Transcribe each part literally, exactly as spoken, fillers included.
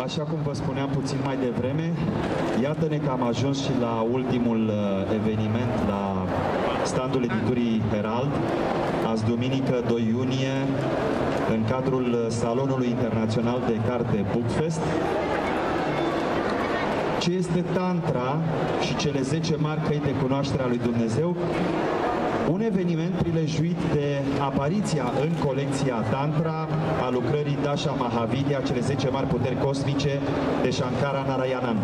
Așa cum vă spuneam puțin mai devreme, iată-ne că am ajuns și la ultimul eveniment la standul editurii Herald, azi duminică doi iunie, în cadrul Salonului Internațional de Carte Bookfest. Ce este Tantra și cele zece mari căi de cunoaștere a lui Dumnezeu? Un eveniment prilejuit de apariția în colecția Tantra a lucrării Dasha Mahavidya, cele zece mari puteri cosmice de Shankara Narayanan.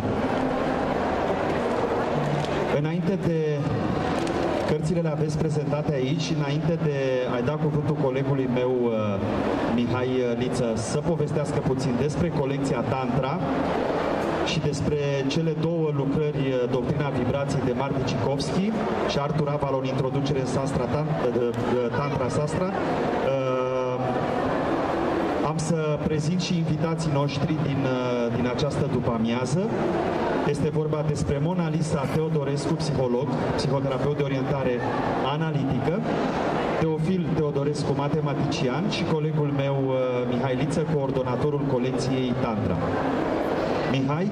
Înainte de cărțile le aveți prezentate aici și înainte de a-i da cuvântul colegului meu Mihai Liță să povestească puțin despre colecția Tantra și despre cele două lucrări, Doctrina Vibrației de Marty Cikovski și Artur Avalon, Introducere în Sastra, Tantra Sastra. Am să prezint și invitații noștri din, din această după-amiază. Este vorba despre Mona Lisa Teodorescu, psiholog, psihoterapeut de orientare analitică, Teofil Teodorescu, matematician, și colegul meu Mihai Liță, coordonatorul colecției Tantra. Mihai?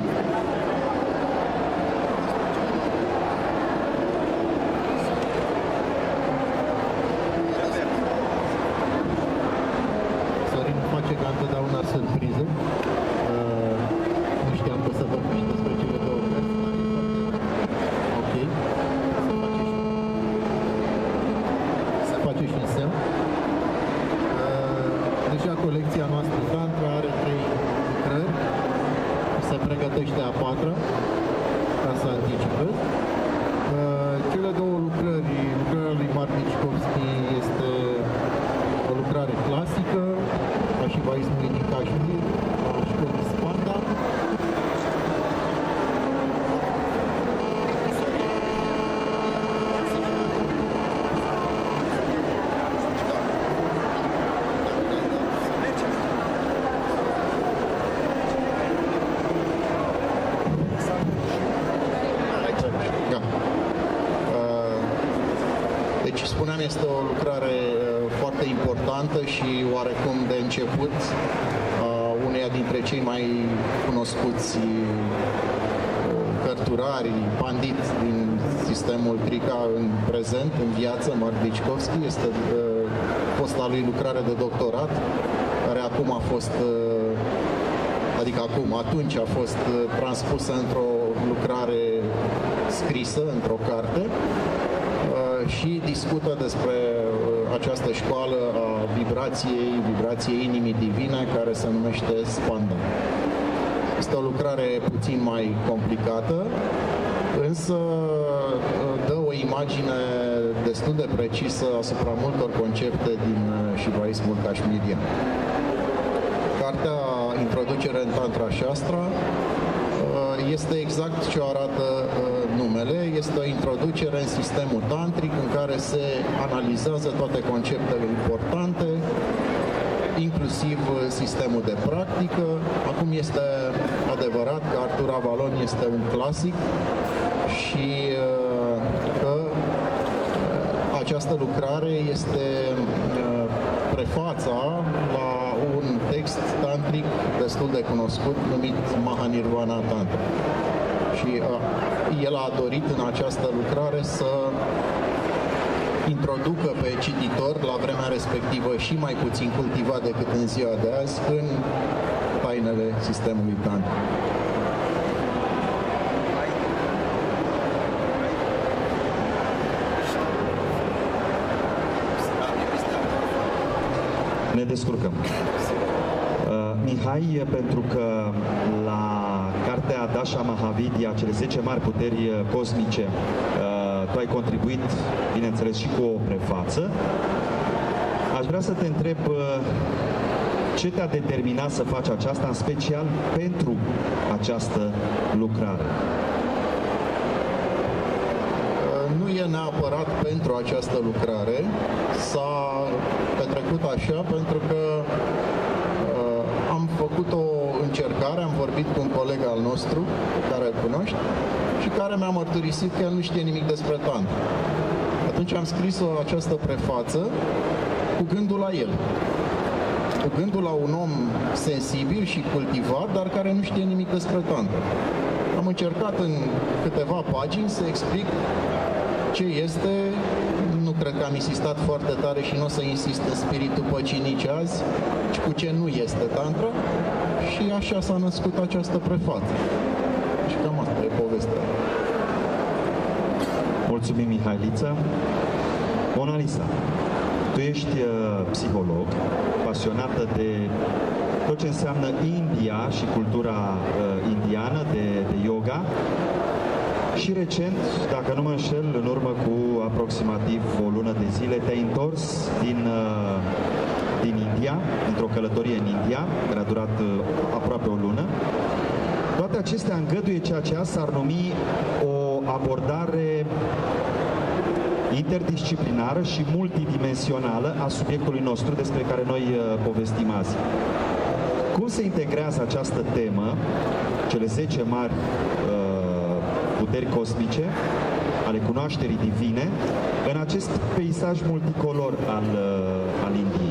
Sorin face ca întotdeauna surpriză. Nu știam că o să vorbim despre cele două cărți. Ok. Se face și în semn. Deja colecția noastră Tantra are trei lucrări. Se pregătește a patra, ca să anticipez. Cele două lucrări, lucrarea lui Marty Cikovski este o lucrare clasică, ca și Vaismul din Kashmir, a școlii Spanda. Este o lucrare foarte importantă și oarecum de început a uneia dintre cei mai cunoscuți cărturari, pandit din sistemul Trika în prezent, în viață, Marty Cikovski. Este fosta lui lucrare de doctorat, care acum a fost, adică acum, atunci a fost transpusă într-o lucrare scrisă, într-o carte, și discută despre această școală a vibrației, vibrației inimii divine, care se numește Spanda. Este o lucrare puțin mai complicată, însă dă o imagine destul de precisă asupra multor concepte din shivaismul kashmirian. Cartea Introducere în Tantra Shastra este exact ce arată numele. Este o introducere în sistemul tantric în care se analizează toate conceptele importante, inclusiv sistemul de practică. Acum este adevărat că Artur Avalon este un clasic și că această lucrare este prefața la un text tantric destul de cunoscut numit Mahanirvana Tantra. Și uh, el a dorit în această lucrare să introducă pe cititor la vremea respectivă și mai puțin cultivat decât în ziua de azi în tainele sistemului tantric. Ne descurcăm. Uh, Mihai, pentru că la cartea Dasha Mahavidya, cele zece mari puteri cosmice, uh, tu ai contribuit, bineînțeles, și cu o prefață, aș vrea să te întreb uh, ce te-a determinat să faci aceasta, în special pentru această lucrare? Nu e neapărat pentru această lucrare, s-a petrecut așa pentru că uh, am făcut o încercare, am vorbit cu un coleg al nostru, pe care îl cunoști, și care mi-a mărturisit că el nu știe nimic despre Tantra. Atunci am scris o, această prefață cu gândul la el. cu gândul la un om sensibil și cultivat, dar care nu știe nimic despre tantră. Am încercat în câteva pagini să explic ce este. Nu cred că am insistat foarte tare și nu o să insist în spiritul păcii nici azi, ci cu ce nu este tantră, și așa s-a născut această prefață. Și cam asta e povestea. Mulțumim, Mihailiță. Mona Lisa, tu ești uh, psiholog, pasionată de tot ce înseamnă India și cultura uh, indiană, de, de yoga. Și recent, dacă nu mă înșel, în urmă cu aproximativ o lună de zile, te-ai întors din, uh, din India, într-o călătorie în India, care a durat uh, aproape o lună. Toate acestea îngăduie ceea ce azi s-ar numi o abordare interdisciplinară și multidimensională a subiectului nostru despre care noi uh, povestim azi. Cum se integrează această temă, cele zece mari uh, puteri cosmice ale cunoașterii divine, în acest peisaj multicolor al, uh, al Indiei?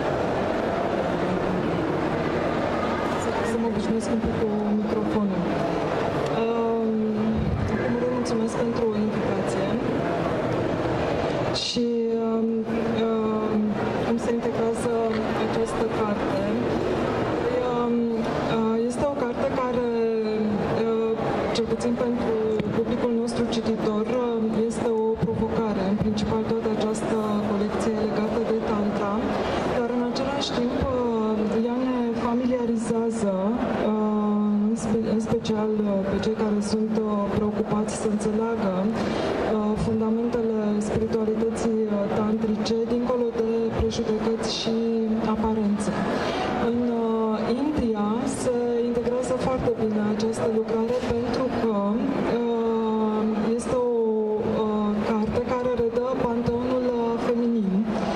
Să mă obișnuiesc un pic cu microfonul. Um, în primul rând, mulțumesc pentru invitație. Și um, um, cum se integrează această carte? Um, uh, este o carte care, uh, cel puțin pentru publicul nostru cititor, uh, este o provocare. În principal, toată această colecție legată de Tantra, dar în același timp uh, ea ne familiarizează, uh, în special uh, pe cei care sunt uh, preocupați să înțeleagă uh, fundamentele spiritualității uh, tantrice, dincolo de prejudecăți și aparențe. În uh, India se integrează foarte bine această lucrare pentru că uh, este o uh, carte care redă panteonul uh, feminin,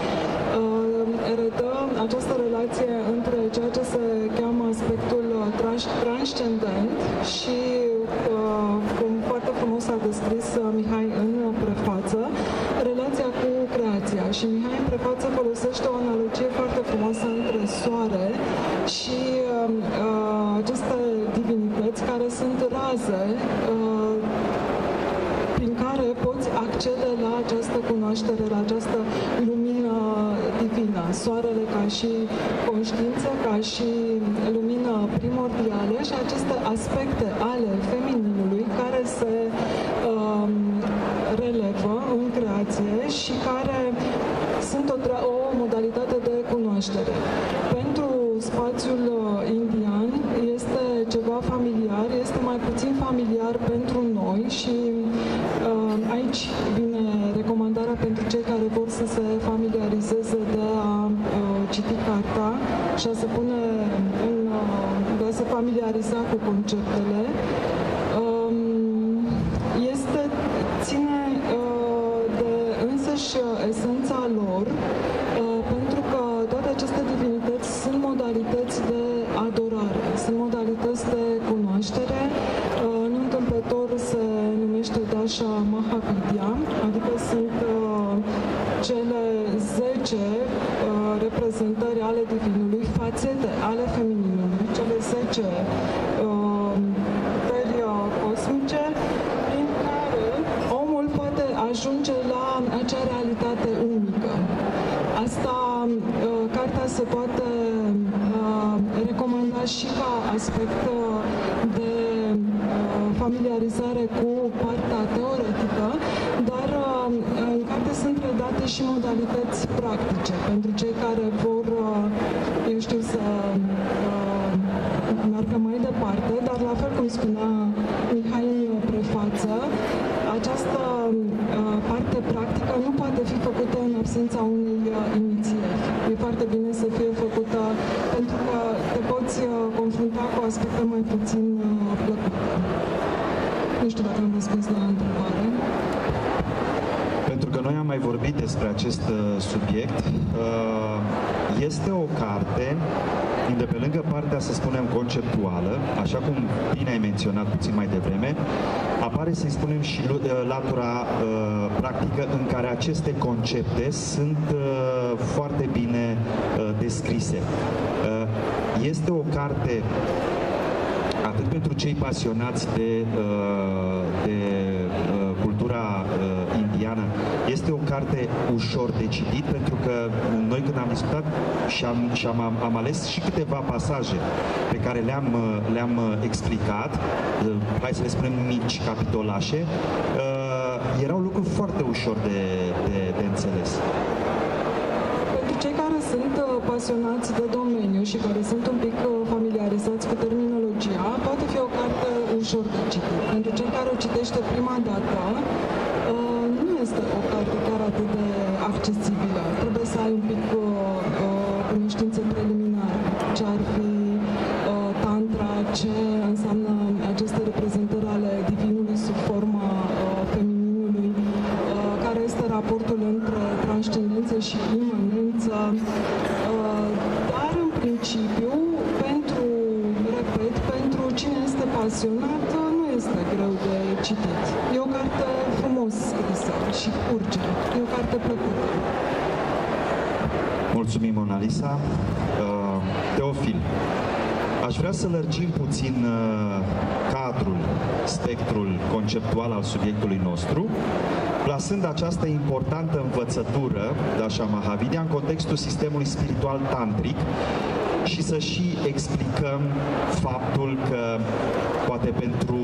uh, redă această relație între ceea ce se cheamă aspectul uh, trans transcendent și, uh, cum foarte frumos a descris uh, Mihai în prefață, relația cu creația. Și Mihai în prefață folosește o analogie foarte frumoasă între soare și uh, uh, aceste divinități care sunt raze uh, prin care poți accede la această cunoaștere, la această lumină divină. Soarele ca și conștiință, ca și lumină primordială și aceste aspecte ale femininului care se um, relevă în creație și care sunt o, o modalitate de cunoaștere. Pentru spațiul indian este ceva familiar, este mai puțin familiar pentru noi și uh, aici vine recomandarea pentru cei care vor să se familiarizeze de a uh, citi carta și a se pune în, uh, de a se familiariza cu conceptele. Um, este, ține uh, de însăși esența lor, uh, pentru că toate aceste divinități sunt modalități de adorare, sunt modalități de cunoaștere. Uh, nu întâmplător se numește Dasha Mahavidya, adică sunt uh, cele zece uh, reprezentări ale divinului, fațete ale femininului, cele zece uh, puteri uh, cosmice, prin care omul poate ajunge la acea realitate unică. Asta, uh, cartea se poate uh, recomanda și ca aspect uh, de uh, familiarizare cu partea teoretică, dar uh, în carte sunt redate și modalități practice pentru cei care vor, uh, eu știu, să uh, meargă mai departe, dar la fel cum spunea Mihai în prefață, această uh, parte practică nu poate fi făcută în absența unei uh, inițieri. E foarte bine să fie făcută pentru că te poți uh, confrunta cu aspecte mai puțin uh, plăcute. Nu știu dacă am răspuns la întrebare. Pentru că noi am mai vorbit despre acest subiect. Este o carte unde, pe lângă partea, să spunem, conceptuală, așa cum bine ai menționat puțin mai devreme, apare, să-i spunem, și latura uh, practică, în care aceste concepte sunt uh, foarte bine uh, descrise. Uh, este o carte atât pentru cei pasionați de, uh, de uh, cultura uh, indiană, este o carte ușor de citit, pentru că noi, când am discutat și am, și am, am ales și câteva pasaje pe care le-am le-am explicat, hai să le spunem mici capitolașe, erau lucruri foarte ușor de, de, de înțeles. Pentru cei care sunt pasionați de domeniu și care sunt un pic familiarizați cu terminologia, poate fi o carte ușor de citit. Pentru cei care o citește prima dată, nu este o carte chiar atât de accesibilă. Trebuie să ai un pic cunoștințe preliminare. Ce ar fi uh, tantra, ce înseamnă aceste reprezentări ale divinului sub forma uh, femininului, uh, care este raportul între transcendență și imanență. Uh, dar, în principiu, pentru, repet, pentru cine este pasionat, nu este greu de citit. E o carte frumos scrisă și curge. E o carte plăcută. Mulțumim, Mona Lisa. Uh, Teofil, aș vrea să lărgim puțin uh, cadrul, spectrul conceptual al subiectului nostru, plasând această importantă învățătură, Dasha Mahavidya, în contextul sistemului spiritual tantric și să și explicăm faptul că poate pentru,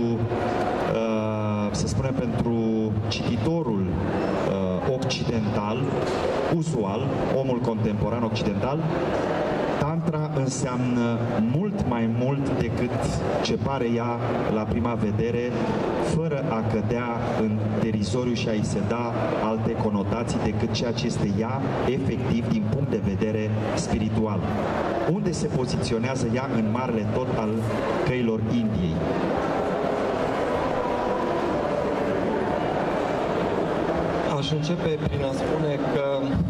uh, să spunem, pentru cititorul uh, occidental, uzual, omul contemporan occidental, Tantra înseamnă mult mai mult decât ce pare ea la prima vedere, fără a cădea în derizoriu și a-i se da alte conotații decât ceea ce este ea efectiv din punct de vedere spiritual. Unde se poziționează ea în marele tot al căilor Indiei? Aș începe prin a spune că,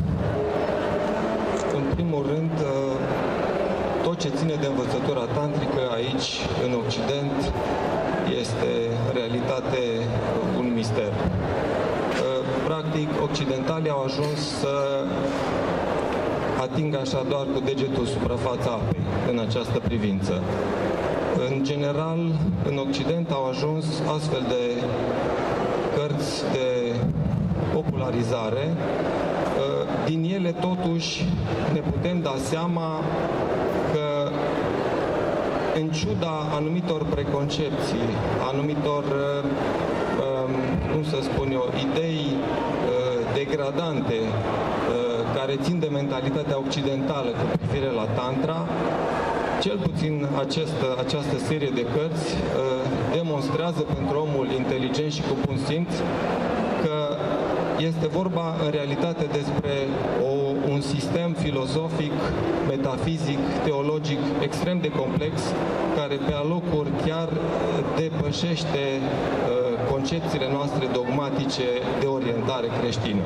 în primul rând, tot ce ține de învățătura tantrică aici, în Occident, este în realitate un mister. Practic, occidentalii au ajuns să atingă așa doar cu degetul suprafața apei în această privință. În general, în Occident au ajuns astfel de cărți de popularizare. Din ele, totuși, ne putem da seama că, în ciuda anumitor preconcepții, anumitor, cum să spun eu, idei degradante care țin de mentalitatea occidentală cu privire la Tantra, cel puțin această, această serie de cărți demonstrează pentru omul inteligent și cu bun simț că este vorba în realitate despre o, un sistem filozofic, metafizic, teologic extrem de complex, care pe alocuri chiar depășește uh, concepțiile noastre dogmatice de orientare creștină.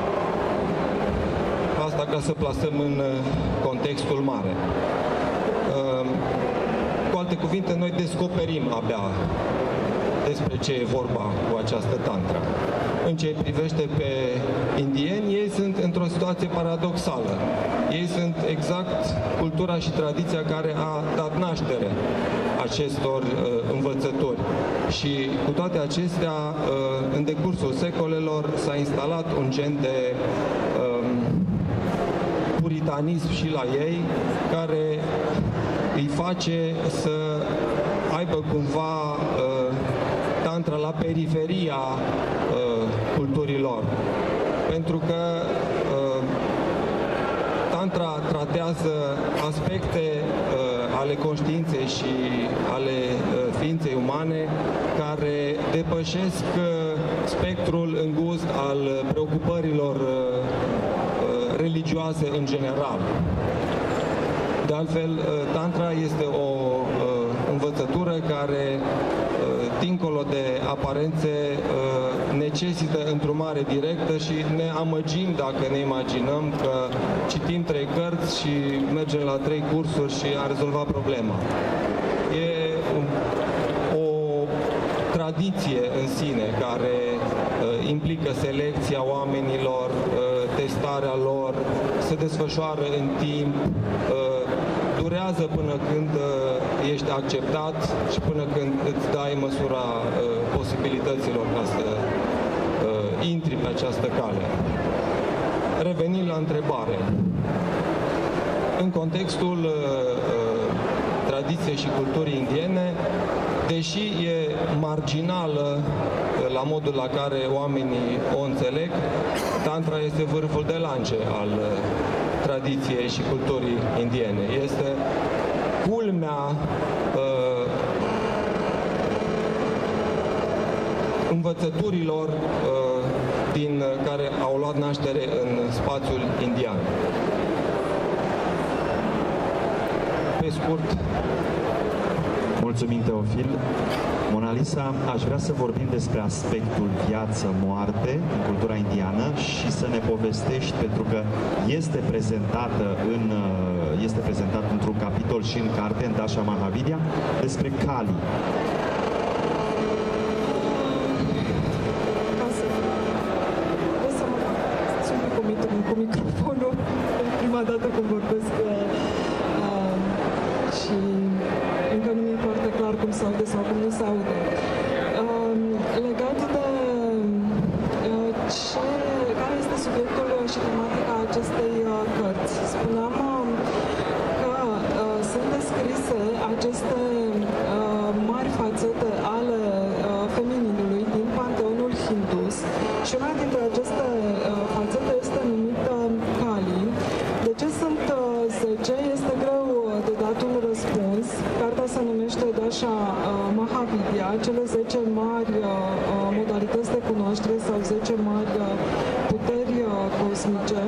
Asta ca să plasăm în contextul mare. Uh, cu alte cuvinte, noi descoperim abia despre ce e vorba cu această tantra. În ce privește pe indieni, ei sunt într-o situație paradoxală. Ei sunt exact cultura și tradiția care a dat naștere acestor uh, învățători. Și cu toate acestea, uh, în decursul secolelor s-a instalat un gen de uh, puritanism și la ei, care îi face să aibă cumva uh, tantra la periferia uh, culturilor. Pentru că uh, tantra tratează aspecte uh, ale conștiinței și ale uh, ființei umane care depășesc uh, spectrul îngust al preocupărilor uh, uh, religioase în general. De altfel, uh, tantra este o uh, învățătură care, dincolo de aparențe, necesită întrumare directă și ne amăgim dacă ne imaginăm că citim trei cărți și mergem la trei cursuri și a rezolvat problema. E o tradiție în sine care implică selecția oamenilor, testarea lor, se desfășoară în timp, durează până când ești acceptat și până când îți dai măsura posibilităților ca să intri pe această cale. Revenind la întrebare, în contextul tradiției și culturii indiene, deși e marginală la modul la care oamenii o înțeleg, Tantra este vârful de lance al tradiției și culturii indiene. Este culmea uh, învățăturilor uh, din care au luat naștere în spațiul indian. Pe scurt. Mulțumim, Teofil. Mona Lisa, aș vrea să vorbim despre aspectul viață-moarte în cultura indiană și să ne povestești, pentru că este prezentată în, este prezentat într-un capitol și în carte, în Dasha Mahavidya, despre Kali. Cu microfonul, prima dată când vorbesc uh, și încă nu mi-e foarte clar cum se aude sau cum nu se aude. Uh, legat de uh, ce, care este subiectul și tematica acestei uh, cărți, spuneam uh, că uh, sunt descrise aceste uh, mari fațete ale uh, femininului din panteonul hindus și una dintre aceste uh, fațete este numită Kali. De ce sunt uh, zece? Este greu de dat un răspuns. Cartea se numește Dasha uh, Mahavidya, cele zece mari uh, modalități de cunoaștere sau zece mari uh, puteri uh, cosmice.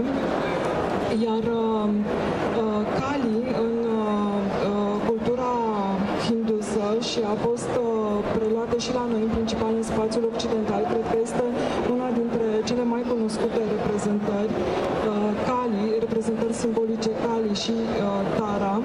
Iar uh, uh, Kali în uh, uh, cultura hindusă și a fost uh, preluată și la noi, în principal în spațiul occidental, cred că este una dintre cele mai cunoscute reprezentări, uh, Kali, reprezentări simbolice Kali și uh, Tara.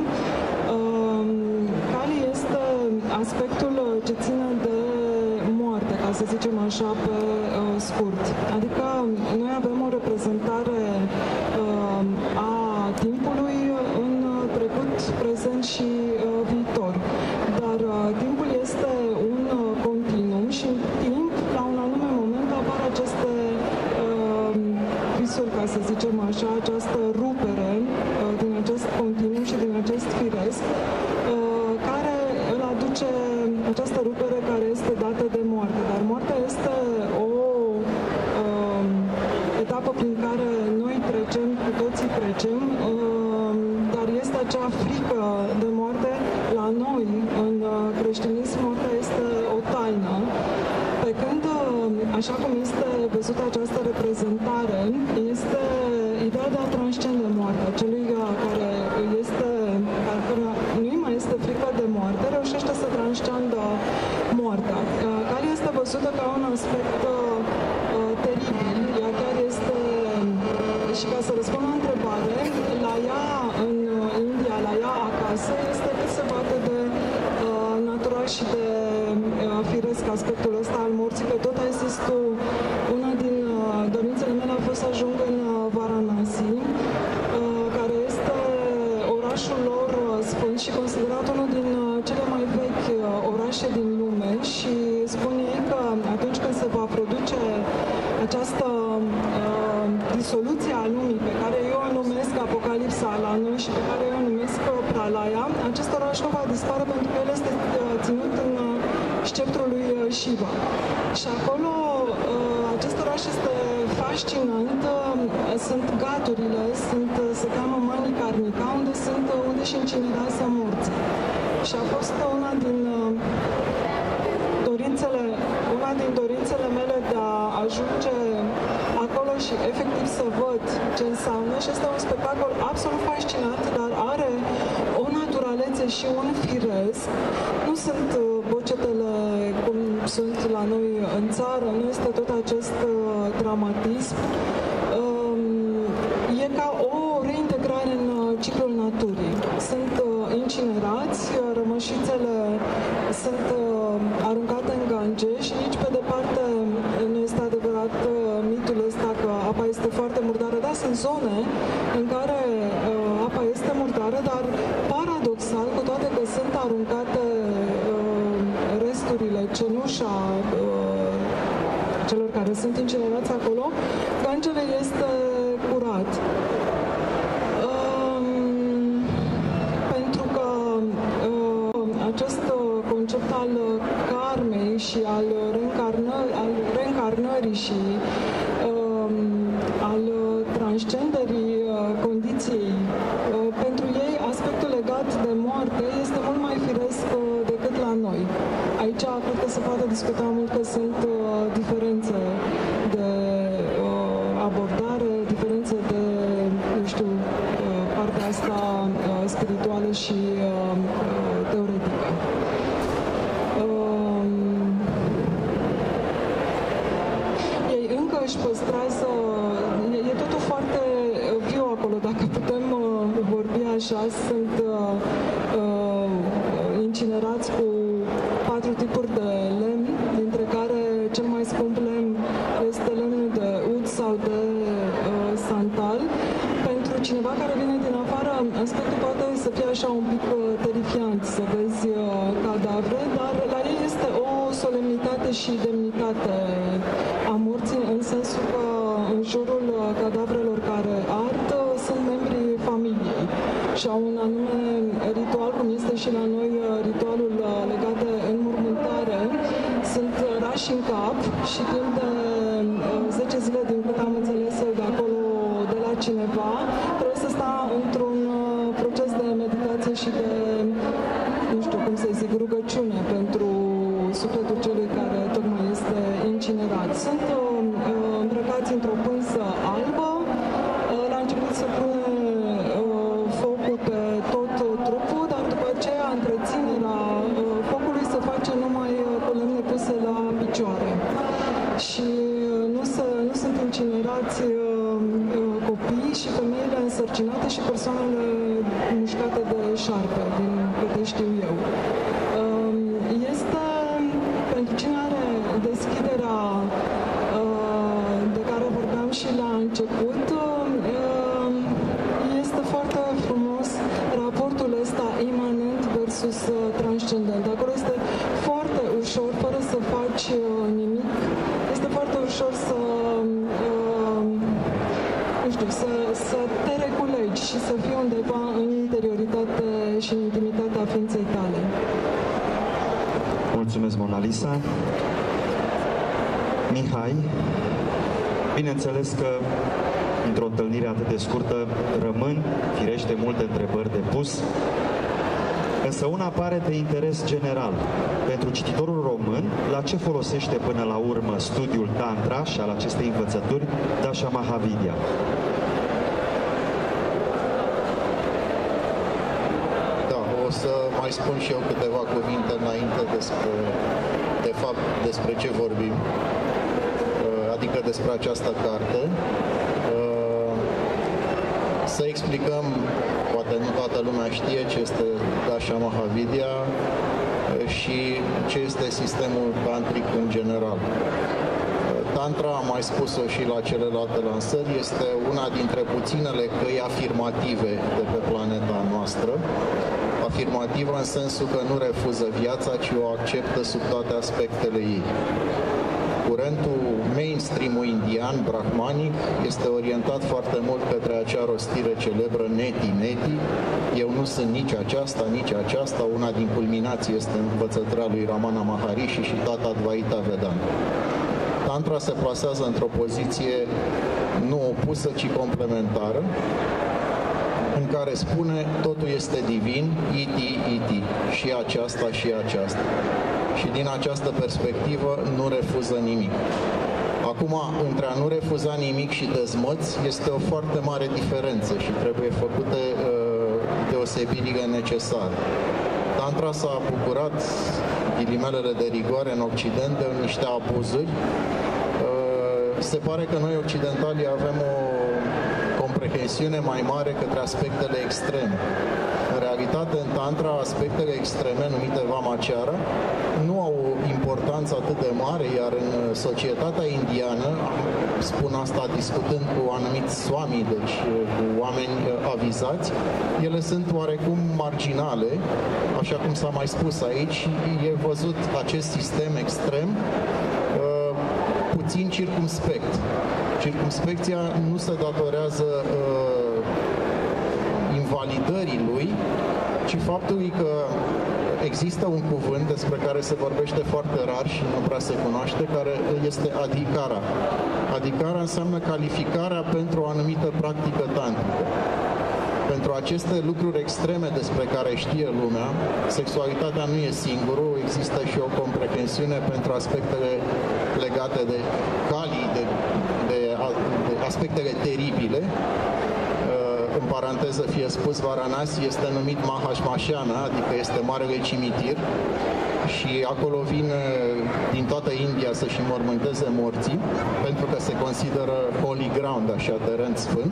Uh, Kali este aspectul ce ține de moarte, ca să zicem așa pe uh, scurt. Adică noi avem o reprezentare uh, a timpului în trecut, prezent și uh, viitor. Dar uh, timpul este un uh, continuum și în timp, la un anume moment, apar aceste uh, visuri, ca să zicem așa, această rupere uh, din acest continuum și din acest firesc, uh, care îl aduce, această rupere care este dată de moarte. Dar moartea este o uh, etapă prin care noi trecem, cu toții trecem, uh, dar este acea frică de moarte la noi, în uh, creștinism, moartea este o taină. Pe când, uh, așa cum este văzută această reprezentare, este ideea de a transcende moartea. Celui uh, care este, care nu-i mai este frică de moarte, reușește să transcendă moartea. Uh, care este văzută ca un aspect uh, teribil, ea chiar este, și ca să răspund la întrebare, la ea în India, la ea acasă, este cât se poate de uh, natural și de uh, firesc aspectul ăsta al morții, că tot ai zis tu, una din uh, dorințele mele a fost să ajung în uh, Varanasi, uh, care este orașul lor uh, sfânt și considerat unul din uh, cele mai vechi uh, orașe din lume și spun ei că atunci când se va produce această uh, disoluție a lumii pe care eu o numesc Apocalipsa la noi și pe care eu o numesc Pralaya, acest oraș nu va dispare pentru că el este uh, ținut în uh, sceptrul lui uh, Shiva. Și acolo uh, acest oraș este fascinant, uh, sunt gaturile, sunt, uh, se cheamă Manikarnika, unde sunt, uh, unde și incinerează morții. Și a fost una din uh, dorințele, una din dorințele mele de a ajunge acolo și efectiv să văd ce înseamnă și este un spectacol absolut fascinant, dar are o naturalitate naturalețe și un firesc. Nu sunt uh, bocetele cum sunt la noi în țară, nu este tot acest uh, dramatism. Um, e ca o reintegrare în uh, ciclul naturii. Sunt uh, incinerați, uh, rămășițele sunt uh, aruncate în gange și nici pe departe nu este adevărat uh, mitul ăsta că apa este foarte murdară. Da, sunt zone în care uh, apa este murdară, dar paradoxal, cu toate că sunt aruncate uh, resturile, cenușa uh, celor care sunt incinerați acolo, gangele este curat. Um, pentru că uh, acest concept al karmei și al, reîncarnă- al reîncarnării și um, al transcenderii uh, condiției, uh, pentru ei aspectul legat de moarte este mult mai firesc uh, decât la noi. Aici cred că se poate discuta mult că sunt uh, diferențe de uh, abordare, diferențe de, nu știu, uh, partea asta uh, spirituală și uh, uh, teoretică. Um, ei încă își păstrează, e, e totul foarte viu acolo, dacă putem uh, vorbi așa, sunt uh, uh, incinerați cu patru tipuri de lemn, dintre care cel mai scump lemn este lemnul de ud sau de uh, santal. Pentru cineva care vine din afară, aspectul poate să fie așa un pic uh, terifiant, să vezi uh, cadavre, dar la ei este o solemnitate și demnitate a morții, în sensul că în jurul uh, cadavrelor care ard uh, sunt membrii familiei și au un anume ritual, cum este și la noi uh, ritualul uh, legat de înmormântare. Sunt uh, rași în cap și timp de uh, zece zile, din cât am înțeles eu de acolo, de la cineva, trebuie să sta într-un uh, proces de meditație și de, nu știu cum să zic, rugăciune pentru sufletul celui care tocmai este incinerat. Sunt uh, uh, îmbrăcați într-o pânsă albă. Uh, la început se pune uh, focul pe tot uh, trupul, dar după aceea întreținerea uh, focului se face numai uh, cu lemne puse la picioare. Și uh, nu, se, nu sunt incinerați uh, uh, copii și femeile însărcinate și persoanele mușcate de șarpe, din câte știu eu. Uh, este, pentru cine are deschiderea uh, de care vorbeam și la început, uh, este foarte frumos raportul ăsta imanent versus uh, transcendent. Acolo este foarte ușor, fără să faci uh, nimic, este foarte ușor să, uh, nu știu, să, să te reculegi și să fii undeva în interioritate și în intimitatea ființei tale. Mulțumesc, Mona Lisa. Mihai, bineînțeles că într-o întâlnire atât de scurtă rămân, firește, multe întrebări de pus, însă una apare de interes general. Pentru cititorul român, la ce folosește până la urmă studiul Tantra și al acestei învățături Dasha Mahavidya? Da, o să mai spun și eu câteva cuvinte înainte despre, de fapt, despre ce vorbim, adică despre această carte. Să explicăm, poate nu toată lumea știe ce este Dasha Mahavidya și ce este sistemul tantric în general. Tantra, am mai spus-o și la celelalte lansări, este una dintre puținele căi afirmative de pe planeta noastră. Afirmativă în sensul că nu refuză viața, ci o acceptă sub toate aspectele ei. Curentul mainstream-ul indian, brahmanic, este orientat foarte mult către acea rostire celebră neti, neti. Eu nu sunt nici aceasta, nici aceasta. Una din culminații este învățătura lui Ramana Maharishi și Tata Advaita Vedanta. Tantra se plasează într-o poziție nu opusă, ci complementară, în care spune totul este divin, iti, iti, și aceasta și aceasta. Și din această perspectivă nu refuză nimic. Acum, între a nu refuza nimic și dezmăți este o foarte mare diferență și trebuie făcute uh, deosebirile necesare. Tantra s-a bucurat, ghilimelele de rigoare, în Occident de niște abuzuri. Se pare că noi, occidentalii, avem o comprehensiune mai mare către aspectele extreme. În realitate, în Tantra, aspectele extreme, numite Vamacharya, nu au o importanță atât de mare, iar în societatea indiană, spun asta discutând cu anumiți swami, deci cu oameni avizați, ele sunt oarecum marginale, așa cum s-a mai spus aici, e văzut acest sistem extrem puțin circumspect. Circumspecția nu se datorează uh, invalidării lui, ci faptului că există un cuvânt despre care se vorbește foarte rar și nu prea se cunoaște, care este adhikara. Adhikara înseamnă calificarea pentru o anumită practică tantrică. Pentru aceste lucruri extreme despre care știe lumea, sexualitatea nu e singurul, există și o comprehensiune pentru aspectele legate de Kali, de, de, de aspectele teribile. În paranteză fie spus, Varanasi este numit Mahashmashana, adică este marele cimitir, și acolo vin din toată India să-și înmormânteze morții, pentru că se consideră holy ground, așa, teren sfânt.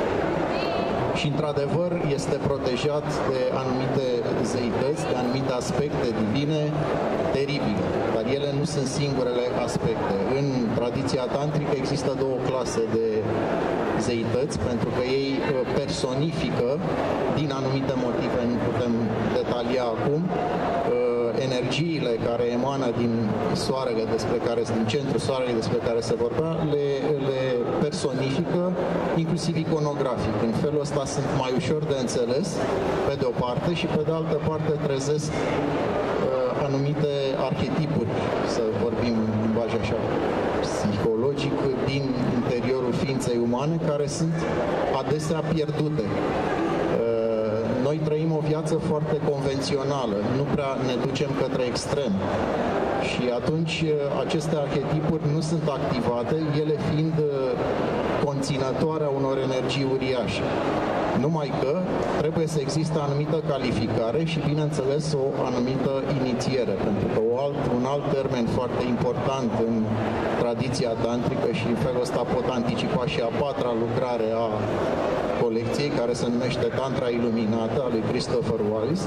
Și, într-adevăr, este protejat de anumite zeități, de anumite aspecte divine teribile. Dar ele nu sunt singurele aspecte. În tradiția tantrică există două clase de zeități, pentru că ei personifică, din anumite motive, nu putem detalia acum, energiile care emană din soarele despre care, din centrul soarelui despre care se vorbea, le, le personifică, inclusiv iconografic. În felul ăsta sunt mai ușor de înțeles, pe de o parte, și pe de altă parte trezesc uh, anumite arhetipuri, să vorbim în limbaj așa psihologic, din interiorul ființei umane, care sunt adesea pierdute. Noi trăim o viață foarte convențională, nu prea ne ducem către extrem. Și atunci aceste arhetipuri nu sunt activate, ele fiind conținătoare a unor energii uriașe. Numai că trebuie să existe anumită calificare și, bineînțeles, o anumită inițiere, pentru că o alt, un alt termen foarte important în tradiția tantrică, și în felul ăsta pot anticipa și a patra lucrare a colecției, care se numește Tantra Iluminată, a lui Christopher Wallace.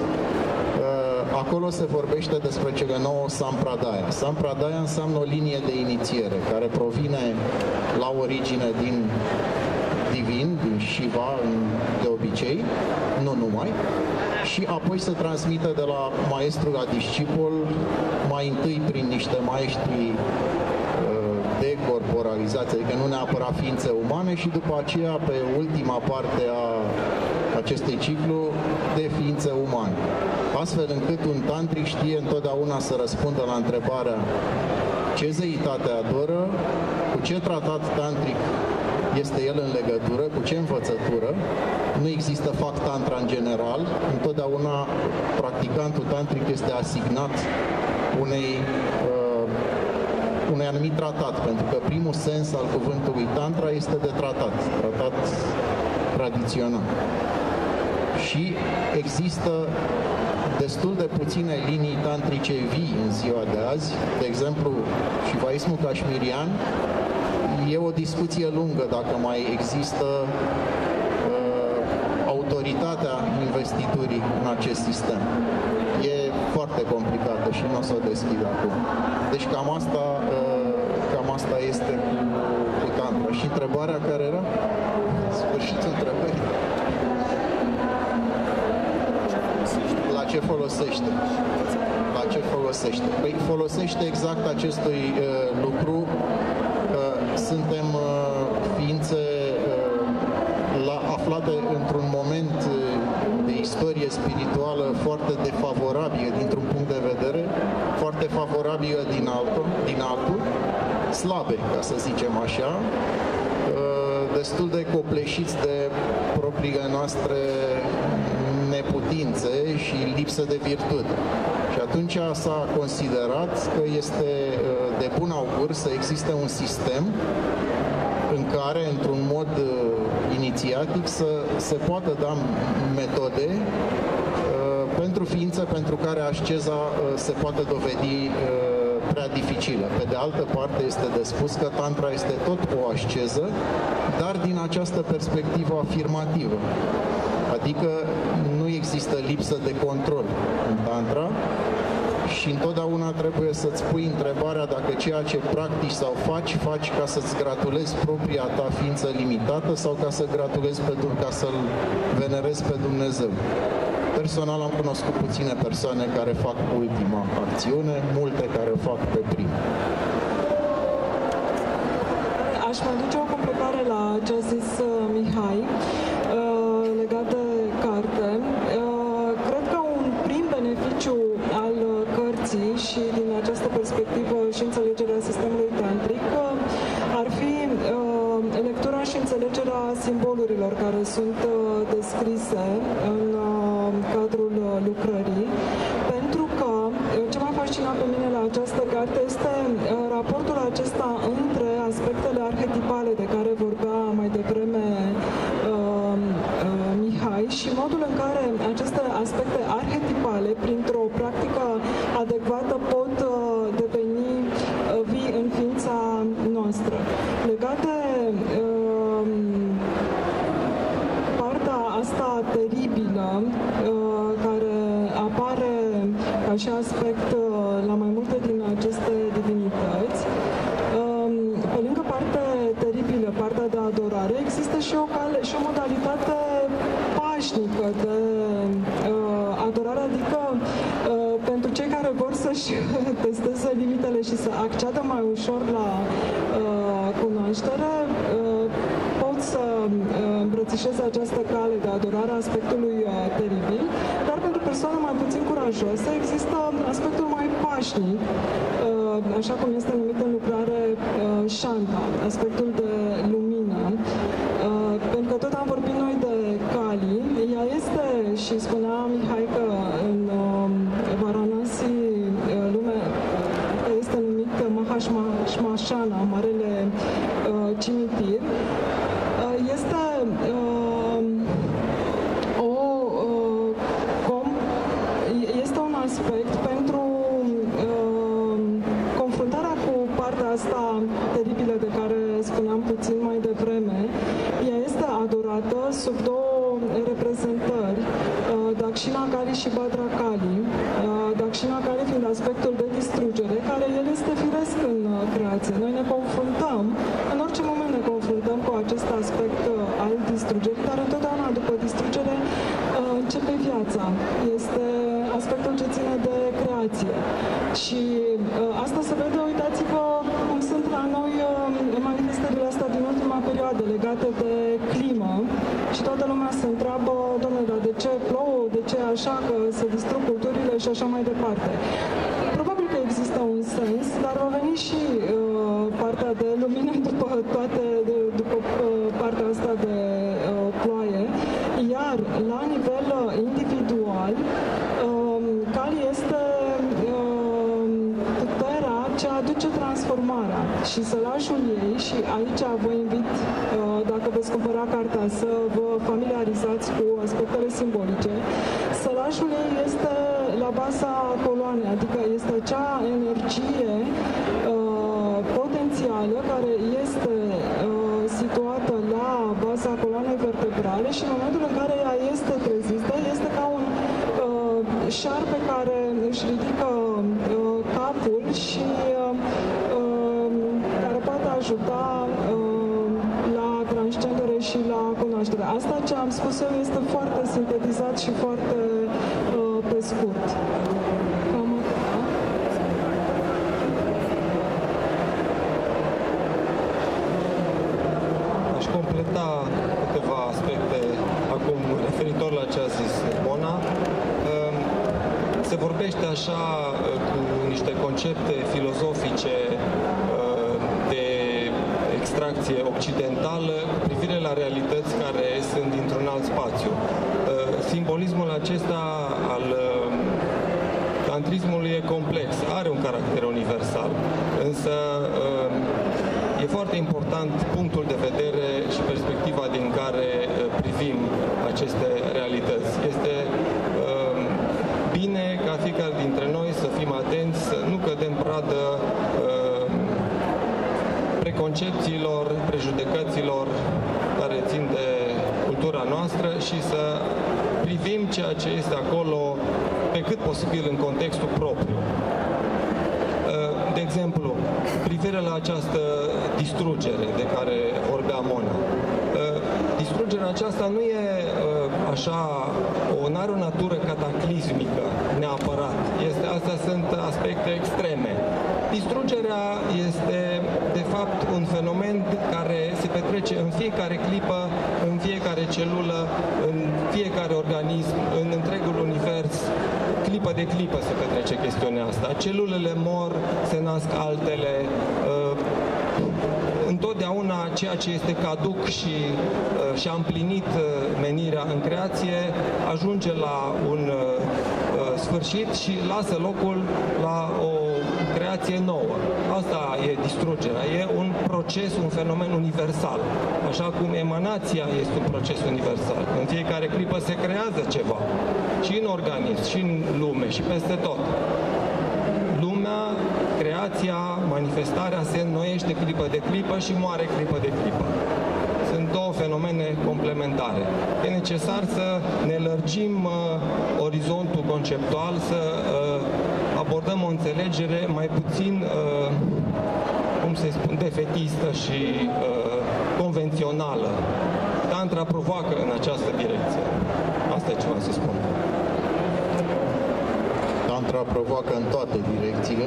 Acolo se vorbește despre cele nouă Sampradaya. Sampradaya înseamnă o linie de inițiere, care provine la origine din divin, din Shiva, de obicei, nu numai, și apoi se transmite de la maestru la discipol, mai întâi prin niște maestri decorporalizați, adică nu neapărat ființe umane, și după aceea, pe ultima parte a acestui ciclu, de ființe umane. Astfel încât un tantric știe întotdeauna să răspundă la întrebarea ce zeitate adoră, cu ce tratat tantric este el în legătură, cu ce învățătură. Nu există fac tantra în general, întotdeauna practicantul tantric este asignat unei uh, unui anumit tratat, pentru că primul sens al cuvântului tantra este de tratat, tratat tradițional. Și există destul de puține linii tantrice vii în ziua de azi. De exemplu, shivaismul cașmirian, e o discuție lungă dacă mai există uh, autoritatea investiturii în acest sistem. E foarte complicată și nu o să o deschid acum. Deci cam asta, uh, cam asta este cu, cu tantra. Și întrebarea care era? Sfârșitul întrebării. La ce folosește? La ce folosește? Păi folosește exact acestui uh, lucru. Uh, suntem uh, ființe uh, la, aflate într-un moment uh, de istorie spirituală foarte defavorabilă dintr-un punct de vedere, foarte favorabilă din altul, din altul, slabe, ca să zicem așa, uh, destul de copleșiți de propriile noastre neputințe și lipsă de virtute. Și atunci s-a considerat că este de bun augur să existe un sistem în care, într-un mod inițiatic să se poată da metode pentru ființe pentru care asceza se poate dovedi prea dificilă. Pe de altă parte, este de spus că tantra este tot o asceză, dar din această perspectivă afirmativă. Adică nu există lipsă de control în tantra și întotdeauna trebuie să-ți pui întrebarea dacă ceea ce practici sau faci, faci ca să-ți gratulezi propria ta ființă limitată sau ca să gratulezi pe, ca să-L venerezi pe Dumnezeu. Personal am cunoscut puține persoane care fac ultima acțiune, multe care o fac pe prima. Aș mai duce o completare la ce a zis uh, Mihai uh, legat de carte. Uh, cred că un prim beneficiu al uh, cărții și din această perspectivă și înțelegerea sistemului tantric uh, ar fi uh, lectura și înțelegerea simbolurilor care sunt uh, descrise în uh, cadrul uh, lucrării, pentru că uh, ce m-a fascinat pe mine la această carte este uh, raportul acesta între aspectele arhetipale de care vorbea mai devreme uh, uh, Mihai și modul în care aceste aspecte arhetipale, printr-o practică adecvată, pot uh, deveni uh, vii în ființa noastră. Legat de uh, partea asta teribilă uh, care apare ca și aspect uh, la mai multe din aceste divinități, pe lângă partea teribilă, partea de adorare, există și o, cale, și o modalitate pașnică de uh, adorare, adică uh, pentru cei care vor să-și testeze limitele și să acceadă mai ușor la uh, cunoaștere, uh, pot să uh, îmbrățișeze această cale de adorare a aspectului uh, teribil, dar pentru persoane mai puțin curajoase există aspectul mai pașnic, uh, așa cum este numit în lucrare uh, Shanta, aspectul de lumină. Uh, pentru că tot am vorbit noi de Kali, ea este, și spunea Mihai că în uh, Varanasi uh, lume este numit Mahashmashana, Marele uh, Cimitir. Uh, este uh, o uh, com, este un aspect pentru uh, confruntarea cu partea asta teribilă de care spuneam puțin mai devreme. Ea este adorată sub două reprezentări, uh, Dakshina Kali și Bhadra Kali. Uh, Dakshina Kali fiind aspectul de distrugere, care el este firesc în uh, creație. Noi ne confruntăm, în orice moment ne confruntăm cu acest aspect uh, al distrugerii, dar întotdeauna după distrugere uh, începe viața. Este aspectul ce ține de creație. Și uh, asta se vede, uitați-vă cum sunt la noi uh, manifestările astea din ultima perioadă legate de climă și toată lumea se întreabă, domnule, dar de ce plouă, de ce așa, că se distrug culturile și așa mai departe. Probabil că există un sens, dar va veni și uh, partea de lumină după toate, de, după uh, partea asta de uh, ploaie, iar la nivel uh, individual, uh, Kali este uh, puterea ce aduce transformarea și sălașul ei, și aici vă invit, uh, dacă veți cumpăra cartea, să vă familiarizați cu aspectele simbolice. Sălașul ei este la baza coloanei, adică este acea energie uh, potențială care este uh, situată la baza coloanei vertebrale și în momentul în care ea este trezită, este ca un uh, șarpe care își ridică uh, capul și uh, uh, care poate ajuta uh, la transcendere și la cunoaștere. Asta ce am spus eu este foarte sintetizat și foarte uh, pe scurt. Cam atâta. Aș completa câteva aspecte acum referitor la ce a zis Mona. Se vorbește așa cu niște concepte filozofice de extracție occidentală cu privire la realități care sunt dintr-un alt spațiu. Simbolismul acesta al tantrismului e complex, are un caracter universal, însă e foarte important punctul de vedere și perspectiva din care privim aceste realități. Este bine ca fiecare dintre noi să fim atenți, să nu cădem pradă preconcepțiilor, prejudecăților care țin de cultura noastră și să privim ceea ce este acolo pe cât posibil în contextul propriu. De exemplu, privire la această distrugere de care vorbea Mona. Distrugerea aceasta nu e așa, nu are o natură cataclismică neapărat. Este, astea sunt aspecte extreme. Distrugerea este, de fapt, un fenomen care se petrece în fiecare clipă, în fiecare celulă, în fiecare organism, în întregul univers. Clipă de clipă se petrece chestiunea asta. Celulele mor, se nasc altele. Întotdeauna ceea ce este caduc și și-a împlinit menirea în creație ajunge la un sfârșit și lasă locul la o creație nouă. Asta e distrugerea. E un proces, un fenomen universal. Așa cum emanația este un proces universal. În fiecare clipă se creează ceva. Și în organism, și în lume, și peste tot. Lumea, creația, manifestarea se înnoiește clipă de clipă și moare clipă de clipă. Sunt două fenomene complementare. E necesar să ne lărgim uh, orizontul conceptual, să uh, abordăm o înțelegere mai puțin, uh, cum se spune, defetistă și uh, convențională. Tantra provoacă în această direcție. Asta e ce vreau să spun. Tantra provoacă în toate direcțiile.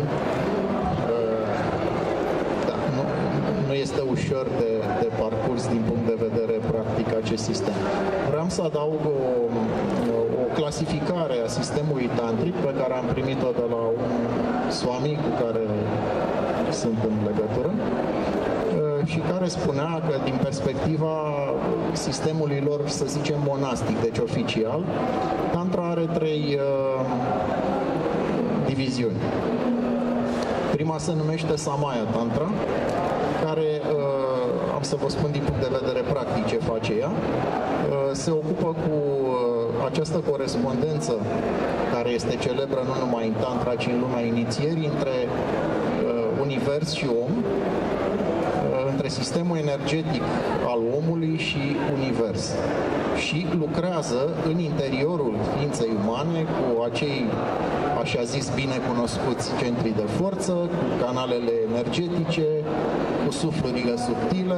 Nu este ușor de, de parcurs din punct de vedere practic acest sistem. Vreau să adaug o, o clasificare a sistemului tantric pe care am primit-o de la un swami cu care sunt în legătură și care spunea că din perspectiva sistemului lor, să zicem, monastic, deci oficial, tantra are trei uh, diviziuni. Prima se numește Samaya Tantra, care, am să vă spun din punct de vedere practic ce face ea, se ocupă cu această corespondență care este celebră nu numai în Tantra, ci în lumea inițierii, între univers și om, între sistemul energetic al omului și univers. Și lucrează în interiorul ființei umane cu acei, așa zis, bine cunoscuți centri de forță, cu canalele energetice, cu suflurile subtile,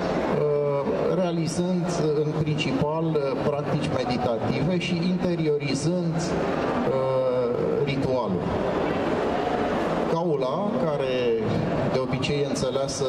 realizând în principal practici meditative și interiorizând ritualul. Kaula, care de obicei e înțeleasă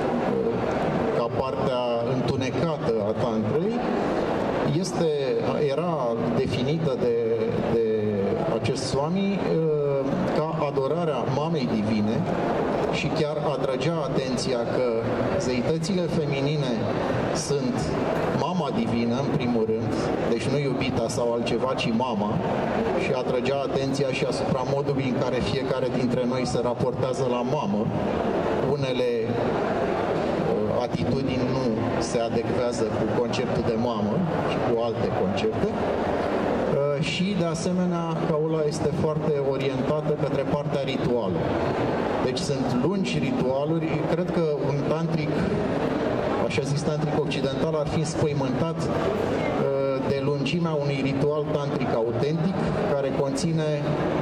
ca partea întunecată a tantrei, este, era definită de, de acest swami ca adorarea mamei divine și chiar atrăgea atenția că zeitățile feminine sunt mama divină, în primul rând, deci nu iubita sau altceva, ci mama, și atrăgea atenția și asupra modului în care fiecare dintre noi se raportează la mamă. Unele atitudini nu se adecvează cu conceptul de mamă, ci cu alte concepte. Și, de asemenea, Kaula este foarte orientată către partea rituală. Deci sunt lungi ritualuri. Cred că un tantric, așa zis tantric occidental, ar fi înspăimântat de lungimea unui ritual tantric autentic, care conține,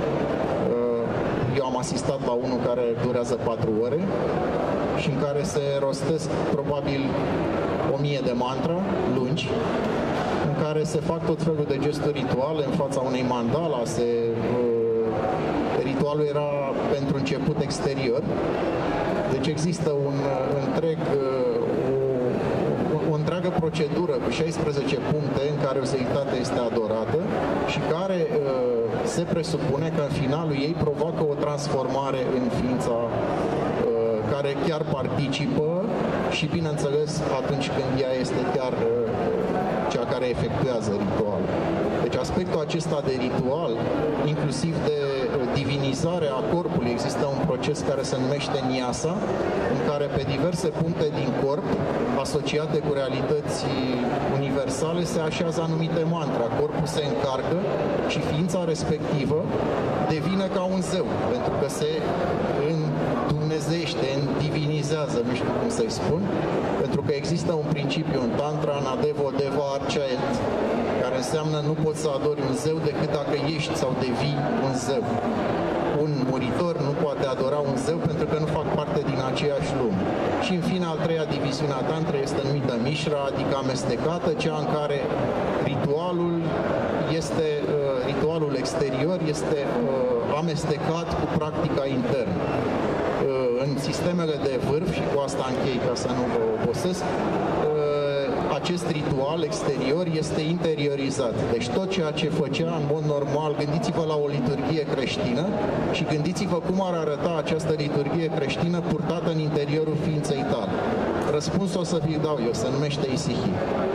eu am asistat la unul care durează patru ore și în care se rostesc probabil o mie de mantra lungi, în care se fac tot felul de gesturi rituale în fața unei mandala. Se, uh, ritualul era pentru început exterior, deci există un uh, întreg, uh, o, o întreagă procedură cu șaisprezece puncte în care o zeitate este adorată și care uh, se presupune că în finalul ei provoacă o transformare în ființa uh, care chiar participă și, bineînțeles, atunci când ea este chiar uh, cea care care efectuează ritualul. Deci aspectul acesta de ritual, inclusiv de divinizare a corpului, există un proces care se numește niasa, în care pe diverse puncte din corp, asociate cu realități universale, se așează anumite mantre. Corpul se încarcă și ființa respectivă devine ca un zeu, pentru că se îndumnezește, îndivinizează, nu știu cum să-i spun, pentru că există un principiu în Tantra, Nadevo Deva Archaet, care înseamnă nu poți să adori un zeu decât dacă ești sau devii un zeu. Un muritor nu poate adora un zeu pentru că nu fac parte din aceeași lume. Și în fine, al treia diviziune a Tantra este numită Mishra, adică amestecată, cea în care ritualul este, uh, ritualul exterior este uh, amestecat cu practica internă. Uh, în sistemele de vârf, și cu asta închei ca să nu vă obosesc, acest ritual exterior este interiorizat. Deci tot ceea ce făcea în mod normal, gândiți-vă la o liturghie creștină și gândiți-vă cum ar arăta această liturghie creștină purtată în interiorul ființei tale. Răspunsul o să vi-l dau eu, se numește Isihi.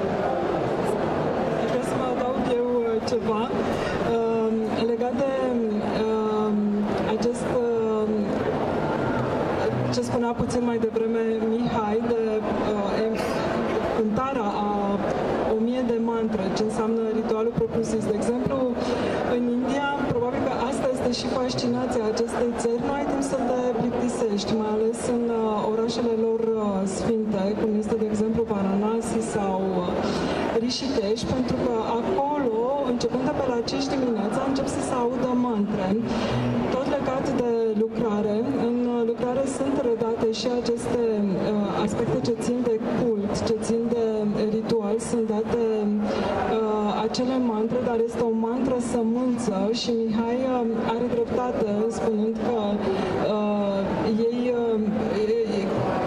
Vreau să mă adaug eu ceva uh, legat de uh, acest uh, ce spunea puțin mai devreme Mihai, de uh, cântarea a o mie de mantre, ce înseamnă ritualul propriu-zis. De exemplu, în India, probabil că asta este și fascinația acestei țări, nu ai timp să te plictisești, mai ales în uh, orașele lor uh, sfinte, cum este, de exemplu, Varanasi sau uh, Rishikesh, pentru că acolo, începând de pe la cinci dimineața, încep să se audă mantre, tot legat de lucrare. În uh, lucrare sunt redate și aceste uh, aspecte ce țin de cult, ce țin de ritual, sunt date uh, acele mantre, dar este o mantră sămânță și Mihai uh, are dreptate spunând că uh, ei, uh, ei,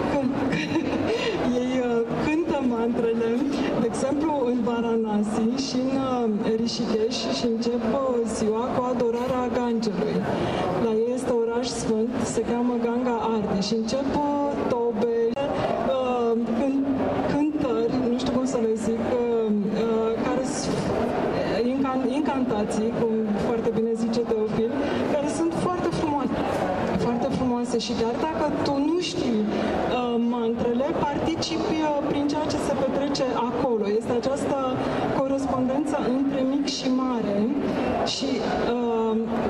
ei uh, cântă mantrele, de exemplu în Varanasi și în uh, Rishikesh, și încep uh, ziua cu adorarea Gangelui. La ei este oraș sfânt, se cheamă Ganga Arti și încep uh, tobe, uh, când cântări, nu știu cum să le zic, uh, care sunt incan incantații, cum foarte bine zice Teofil, care sunt foarte frumoase, foarte frumoase și chiar dacă tu nu știi uh, mantrele, participi uh, prin ceea ce se petrece acolo. Este această corespondență între mic și mare și uh,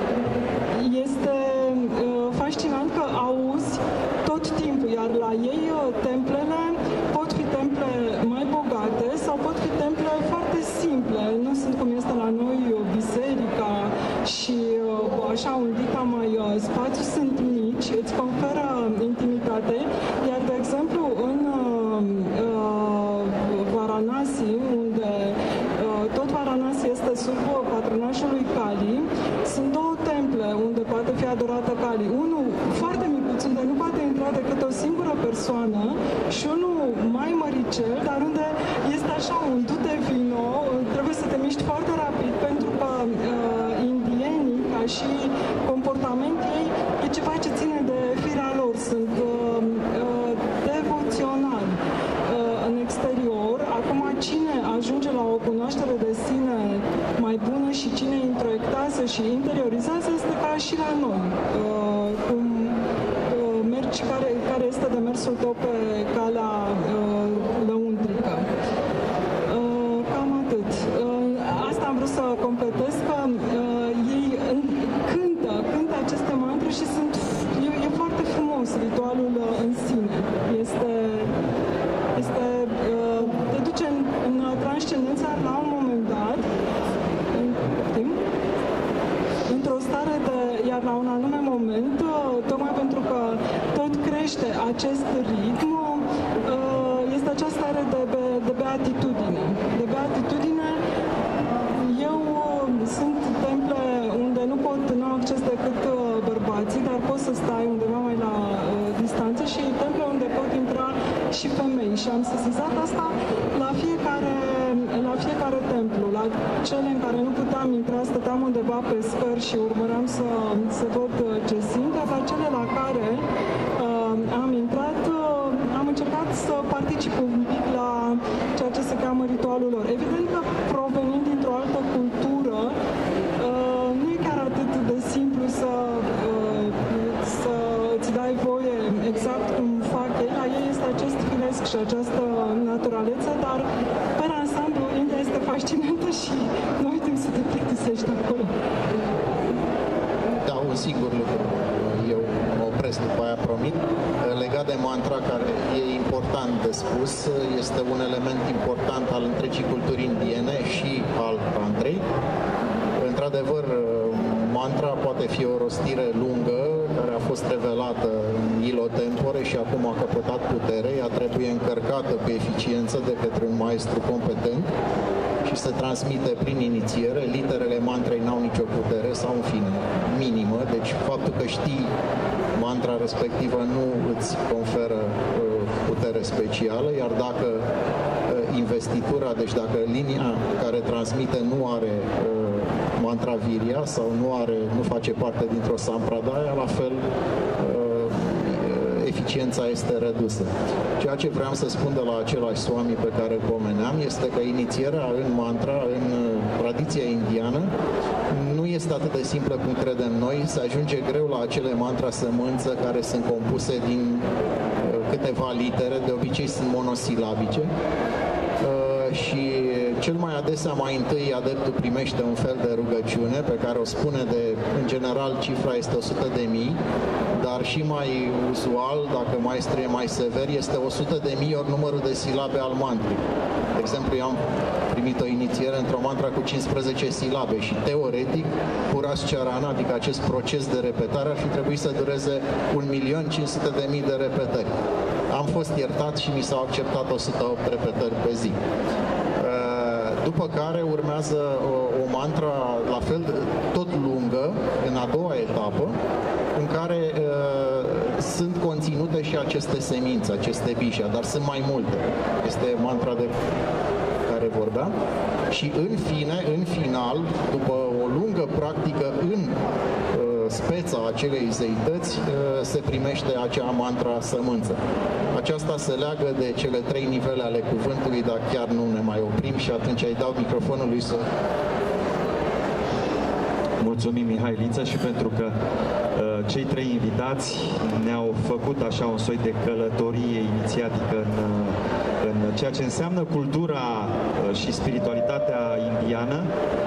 este uh, fascinant că auzi tot timpul, iar la ei uh, templele pot fi temple mai bogate sau pot fi temple foarte simple. Nu sunt cum este la noi biserica și uh, așa un dica mai uh, spațiu, sunt mici, îți conferă intimitate, iar de exemplu în uh, uh, Varanasi, unde uh, tot Varanasi este sub patronașul lui Kali, sunt două temple unde poate fi adorată Kali. Unul foarte micuț, unde nu poate intra decât o singură persoană, și unul mai măricel, dar unde este așa un du-te vino, trebuie să te miști foarte rapid, pentru că uh, indienii, ca și comportament ei, e ceva ce ține de firea lor, sunt uh, uh, devoționali uh, în exterior. Acum, cine ajunge la o cunoaștere de sine mai bună și cine introiectează și interiorizează, este ca și la noi. Uh, cum uh, mergi, care, care este demersul tău pe calea uh, lăuntrică. Uh, cam atât. Uh, asta am vrut să completez, că uh, ei în, cântă, cântă aceste mantre și sunt, e, e foarte frumos ritualul uh, în sine. Este, este uh, te duce în, în transcendență la un moment dat, în, într-o stare de, iar la un anume moment, uh, tocmai pentru că tot crește acest ritm, uh, este această stare de, de, de beatitudine. De beatitudine, eu uh, sunt temple unde nu pot, nu au acces decât uh, bărbații, dar poți să stai undeva mai la uh, distanță, și temple unde pot intra și femei. Și am sesizat asta la fiecare, la fiecare templu. La cele în care nu puteam intra, stăteam undeva pe scări și urmăream să, să văd ce simt, dar la cele la care uh, am intrat, uh, am încercat să particip un pic la ceea ce se cheamă ritualul lor. Evident că provenind dintr-o altă cultură, nu e chiar atât de simplu să, să îți dai voie exact cum fac ei. La ei este acest firesc și această naturalețe, dar pe ansamblu India este fascinantă și nu ai timp să te plictisești acolo. Da, un singur lucru. Eu mă opresc după aia, promit. Legat de mantra, care e important de spus, este un element important al întregii culturi indiene și al tantrei. Într-adevăr, mantra poate fi o rostire lungă, care a fost revelată în ilo tempore și acum a căpătat putere. Ea trebuie încărcată cu eficiență de către un maestru competent și se transmite prin inițiere. Literele mantrei n-au nicio putere sau, în fine, minimă. Deci faptul că știi mantra respectivă nu îți conferă putere specială, iar dacă investitura, deci dacă linia care transmite nu are mantra virya sau nu are, nu face parte dintr-o sampradaya, la fel eficiența este redusă. Ceea ce vreau să spun de la același swami pe care îl pomeneam este că inițierea în mantra, în tradiția indiană, nu este atât de simplă cum credem noi. Se ajunge greu la acele mantra sămânță care sunt compuse din câteva litere, de obicei sunt monosilabice. Și cel mai adesea, mai întâi, adeptul primește un fel de rugăciune pe care o spune de, în general, cifra este o sută de mii, dar și mai uzual, dacă maestrul e mai sever, este o sută de mii ori numărul de silabe al mantrei. De exemplu, eu am primit o inițiere într-o mantra cu cincisprezece silabe și, teoretic, Purascarana, adică acest proces de repetare, ar fi trebuit să dureze un milion cinci sute de mii de repetări. Am fost iertat și mi s-au acceptat o sută opt repetări pe zi. După care urmează o, o mantra la fel tot lungă, în a doua etapă, în care uh, sunt conținute și aceste semințe, aceste bișa, dar sunt mai multe. Este mantra de care vorbeam. Și în fine, în final, după o lungă practică în uh, speța acelei zeități, uh, se primește acea mantra sămânță. Aceasta se leagă de cele trei nivele ale cuvântului, dar chiar nu ne mai oprim și atunci îi dau microfonul lui să... Mulțumim, Mihai Liță, și pentru că uh, cei trei invitați ne-au făcut așa un soi de călătorie inițiatică în, uh, în ceea ce înseamnă cultura uh, și spiritualitatea indiană.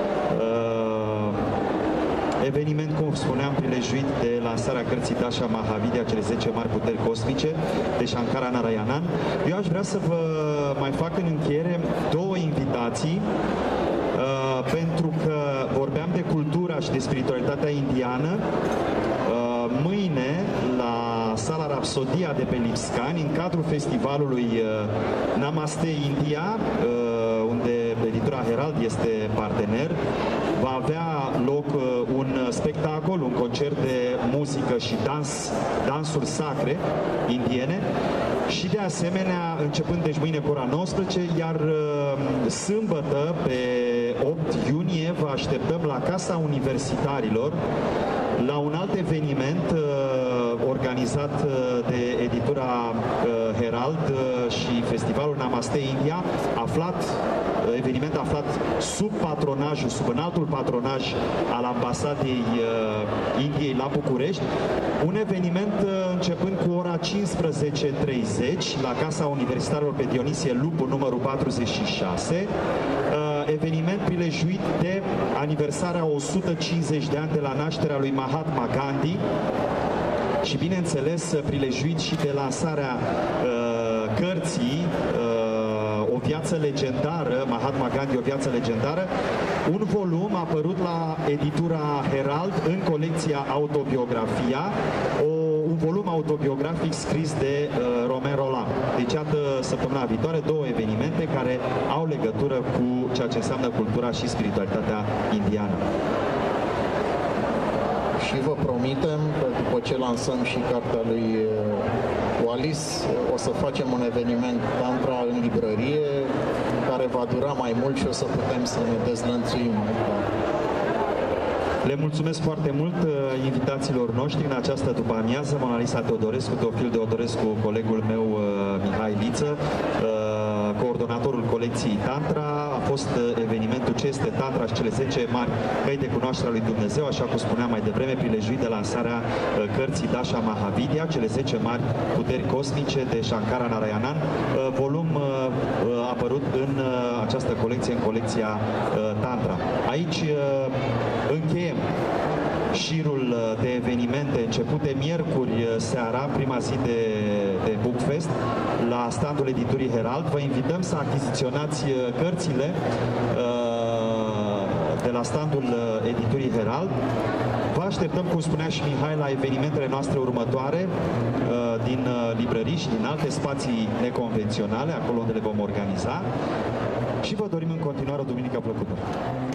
Uh, eveniment, cum spuneam, prilejuit de lansarea cărții Dasha Mahavidya, cele zece mari puteri cosmice, de Shankara Narayanan. Eu aș vrea să vă mai fac în încheiere două invitații, uh, pentru că vorbeam de cultura și de spiritualitatea indiană. Uh, mâine, la sala Rapsodia de pe Lipscani, în cadrul festivalului uh, Namaste India, uh, unde editura Herald este partener, va avea loc uh, un spectacol, un concert de muzică și dans, dansuri sacre indiene și, de asemenea, începând deci mâine cu ora nouăsprezece, iar uh, sâmbătă, pe opt iunie, vă așteptăm la Casa Universitarilor la un alt eveniment uh, organizat uh, de editura uh, Herald uh, și festivalul Namaste India, aflat eveniment aflat sub patronajul, sub înaltul patronaj al ambasadei uh, Indiei la București, un eveniment uh, începând cu ora cincisprezece treizeci la Casa Universitarilor pe Dionisie Lupu, numărul patruzeci și șase, uh, eveniment prilejuit de aniversarea o sută cincizeci de ani de la nașterea lui Mahatma Gandhi și, bineînțeles, prilejuit și de lansarea uh, cărții uh, O viață legendară, Mahatma Gandhi, o viață legendară, un volum apărut la editura Herald în colecția Autobiografia, o, un volum autobiografic scris de uh, Romain Rolland. Deci, iată, săptămâna viitoare, două evenimente care au legătură cu ceea ce înseamnă cultura și spiritualitatea indiană. Și vă promitem că după ce lansăm și cartea lui Wallis, o să facem un eveniment tantra în librărie, care va dura mai mult și o să putem să ne dezlănțuim mai Le mulțumesc foarte mult invitațiilor noștri în această după-amiază, Mona Lisa Teodorescu, Teofil Teodorescu, colegul meu Mihai Liță, coordonatorul colecției Tantra. A fost evenimentul Ce este Tantra și cele zece mari căi de cunoaștere a lui Dumnezeu, așa cum spuneam mai devreme, prilejuit de lansarea cărții Dasha Mahavidya, cele zece mari puteri cosmice de Shankara Narayanan, volum apărut în această colecție, în colecția Tantra. Aici încheiem șirul de evenimente începute miercuri seara, prima zi de, de Bookfest, la standul editurii Herald. Vă invităm să achiziționați cărțile de la standul editurii Herald. Vă așteptăm, cum spunea și Mihai, la evenimentele noastre următoare din librării și din alte spații neconvenționale, acolo unde le vom organiza. Și vă dorim în continuare o duminică plăcută.